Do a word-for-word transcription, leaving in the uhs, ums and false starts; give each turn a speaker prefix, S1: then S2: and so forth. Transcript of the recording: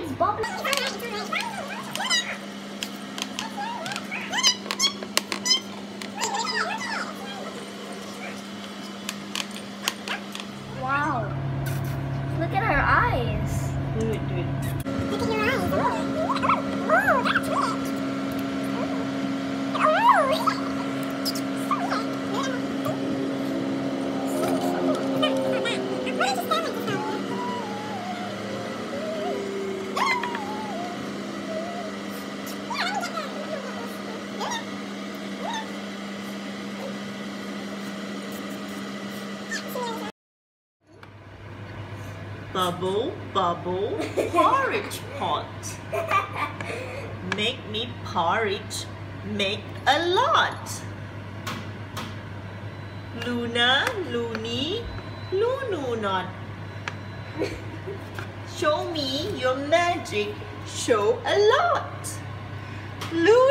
S1: it's bubbling. Wow. Look at her eyes.
S2: Do it, do it.
S1: Look at your eyes. Oh, oh that's it. Oh,
S2: Bubble, bubble, porridge pot. Make me porridge, make a lot. Luna, Loony, Lunu not. Show me your magic, show a lot. Luna.